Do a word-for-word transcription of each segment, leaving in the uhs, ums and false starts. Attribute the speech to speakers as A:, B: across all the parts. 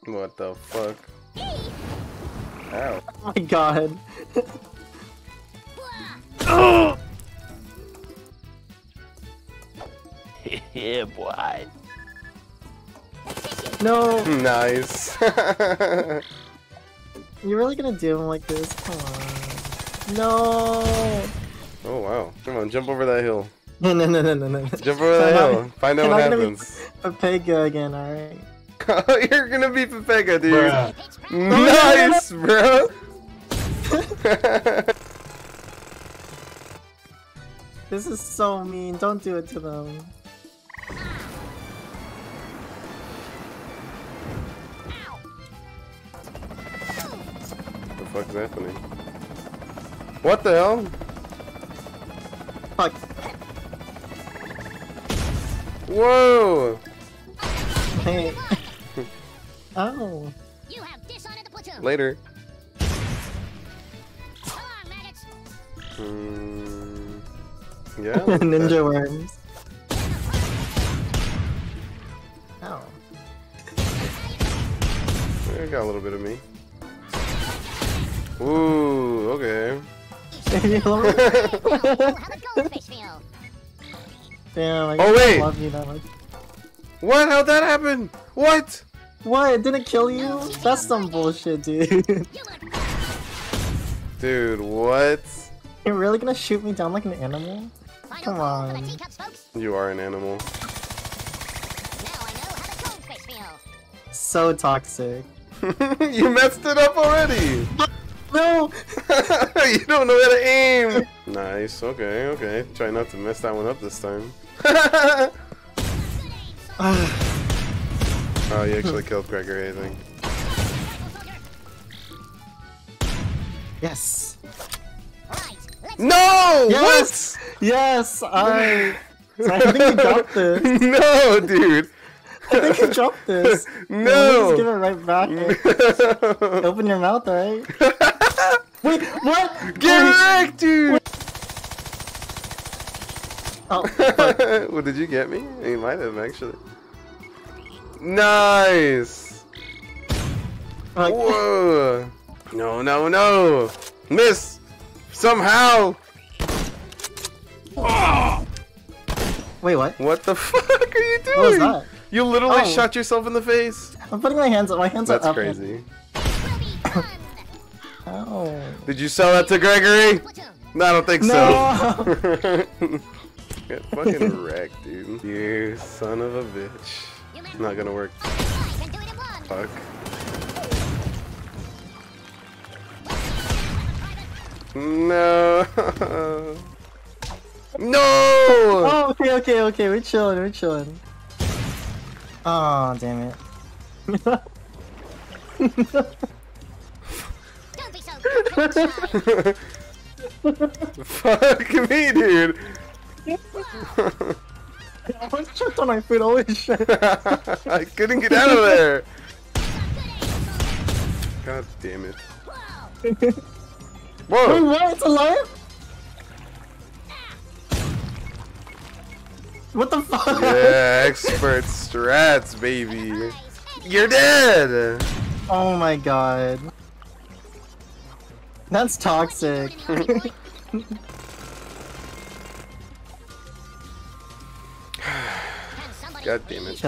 A: What the fuck? Ow.
B: Oh my god.
A: Oh!
C: Yeah, boy.
B: No.
A: Nice.
B: You're really gonna do him like this? Come on. No.
A: Oh wow. Come on, jump over that hill.
B: No, no, no, no, no, no.
A: Jump over that hill. Find out what happens.
B: Pepega again, alright?
A: Oh, you're gonna be Pepega, dude.
C: Bruh.
A: Nice, bro.
B: This is so mean. Don't do it to them.
A: What the fuck is happening? What the hell?
B: Fuck.
A: Whoa!
B: Hey. Oh.
D: You have dishonored the platoon.
A: Later.
D: Come on, maggots.
A: Mm, yeah.
B: Ninja worms. Ow.
A: I got a little bit of me. Ooh, okay.
D: How the goldfish feel?
B: Damn, I
A: Oh, wait.
B: love you that much.
A: What? How'd that happen? What?
B: What? It didn't kill you? That's some bullshit, dude.
D: You look
A: Dude, what?
B: You're really gonna shoot me down like an animal?
D: Final
B: Come
D: call for the
B: on.
D: teacups, folks.
A: You are an animal.
D: Now I know how the goldfish feel.
B: So toxic.
A: You messed it up already!
B: No!
A: You don't know how to aim! Nice, okay, okay. Try not to mess that one up this time. Oh, you actually killed Gregory, I think.
B: Yes.
D: Right, let's
A: No!
B: Yes! Yes! I... I think you dropped this.
A: What? No, dude!
B: I think you dropped this.
A: No!
B: Just give it right back. Open your mouth, alright? Wait, what?
A: Get
B: Wait.
A: wrecked, dude!
B: Oh, fuck.
A: Well, did you get me? You might have, actually. Nice!
B: Like,
A: Whoa! No, no, no! Miss! Somehow!
B: wait, what?
A: What the fuck are you doing?
B: What was that?
A: You literally
B: Oh.
A: shot yourself in the face?
B: I'm putting my hands up. My hands
A: That's
B: are up.
A: crazy.
D: will be fun.
B: Ow.
A: Did you sell that to Gregory?
D: Platoon.
A: No, I don't think
B: No!
A: so. Get fucking wrecked, dude. You son of a bitch.
D: You men
A: Not gonna work.
D: I can do it in one.
A: Fuck. No. No!
B: Oh, okay, okay, okay. We're chilling. We're chilling. Oh, damn it.
D: Don't be so shy.
A: Fuck me, dude.
B: I was tripped on my foot. Holy shit.
A: I couldn't get out of there. God damn it.
B: Wait,
A: Whoa!
B: what? It's alive? What the fuck?
A: Yeah, expert strats, baby. You're dead!
B: Oh my god. That's toxic.
A: God damn it.
B: Chill.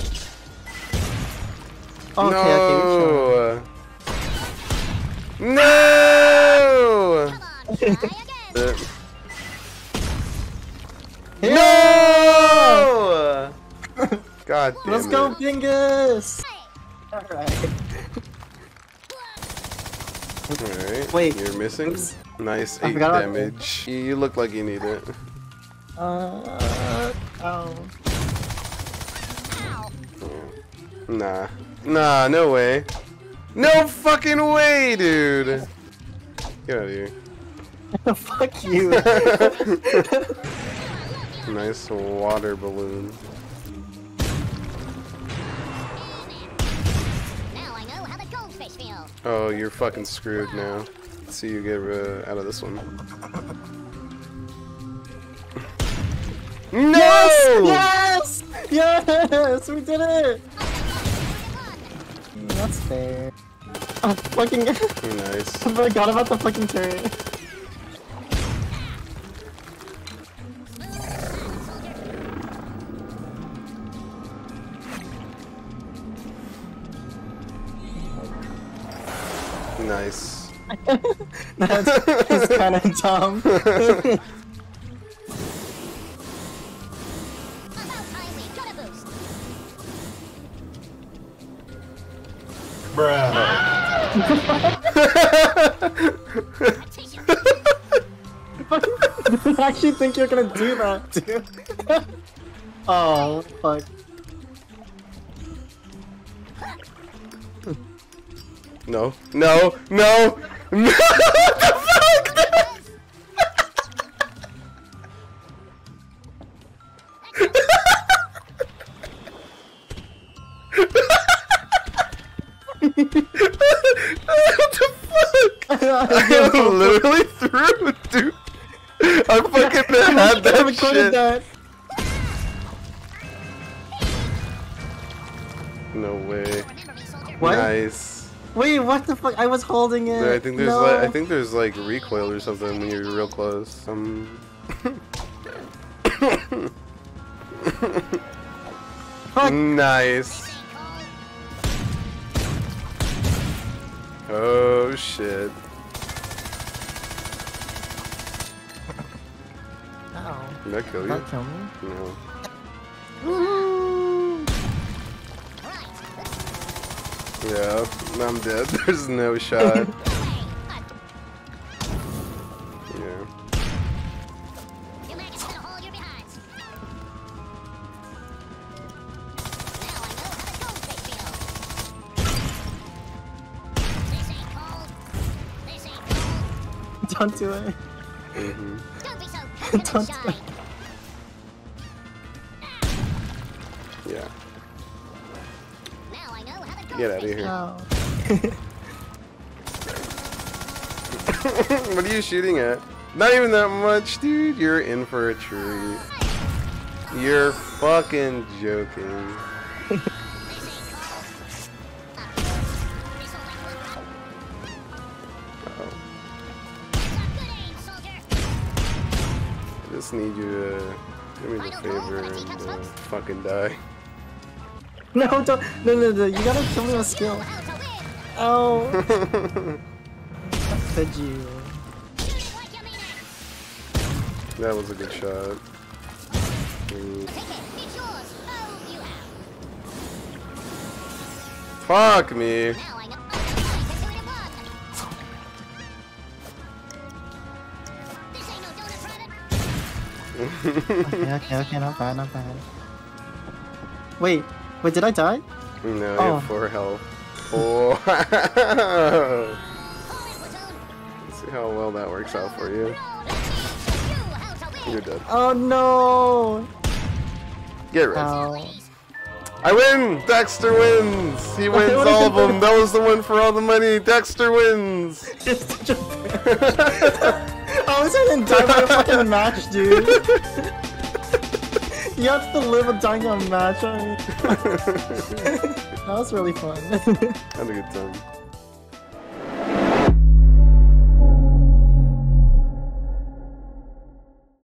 B: Okay, okay, we're chilling.
A: No! No!
D: Come on, try again.
A: Uh, No! God damn
B: Let's
A: it.
B: go, Bingus! Alright.
A: Alright.
B: Wait.
A: You're missing?
B: Oops.
A: Nice
B: I
A: eight
B: forgot about
A: damage. You look like you need it.
B: Uh, oh.
D: Ow.
A: Nah. Nah, no way. No fucking way, dude! Get out of here.
B: Fuck you.
A: Nice water balloon.
D: Now I know how the goldfish feel.
A: Oh, you're fucking screwed now. Let's see you get uh, out of this one. No!
B: Yes! Yes! Yes! We did it! That's fair. Oh, fucking.
A: Nice.
B: I forgot about the fucking turret.
A: Nice.
B: That's, that's kind of dumb.
D: About time we got a boost. Attention.
B: I actually think you're gonna do that, dude. Oh, fuck.
A: No, no, no, no! What the fuck? What the fuck? I literally threw it, dude. I fucking had
B: I
A: that
B: recorded
A: shit.
B: that.
A: No way.
D: Remember me, soldier.
B: What?
A: Nice.
B: Wait, what the fuck? I was holding it.
A: I think there's
B: no.
A: like I think there's like recoil or something when you're real close. Um.
B: Fuck.
A: Nice.
D: Ain't cold.
A: Oh shit.
B: Ow.
A: Did that kill
B: Did
A: you?
B: that kill me?
A: No.
D: Right.
A: Yeah, I'm dead. There's no shot.
D: Away.
A: Yeah.
D: You maggots gonna hold your behinds. Now I know how the goldfish feel. This ain't cold. This ain't cold.
B: Don't do it.
A: Mhm.
D: Don't be so cocky
B: Don't
D: and shy.
A: Yeah.
D: Now I know how the
A: Get out of
D: goldfish
A: here.
B: Ow.
A: What are you shooting at? Not even that much, dude. You're in for a treat. You're fucking joking.
D: This ain't cold. Of course. This'll wake you up.
A: Oh,
D: That's a good aim, soldier.
A: I just need you to do me the favor and uh, fucking die.
B: No, don't. No, no, no. You gotta kill me with skill.
D: Know how to win.
B: Oh.
A: That
B: Could you?
D: Shoot it like you mean it.
A: was a good shot. Mm.
D: Take it. It's yours. Oh, you have.
A: Fuck me.
D: Now I know how to do it in one. This ain't no donut, private.
B: Okay, okay, okay. Not bad, not bad. Wait, wait. Did I die?
A: No, you
B: Oh.
A: have four health. Four.
D: Hold it, platoon.
A: Let's see how well that works out for you.
D: Roll, let's teach you how to win.
A: You're dead.
B: Oh no.
A: Get ready.
B: Ow.
D: Ladies,
A: I win! Dexter wins! He wins
B: What
A: all
B: is
A: of them!
B: it?
A: That was the one for all the money! Dexter wins!
B: I was gonna die by a fucking match, dude. You have to live with dying on a match. I mean, that was really fun.
A: Had a good time.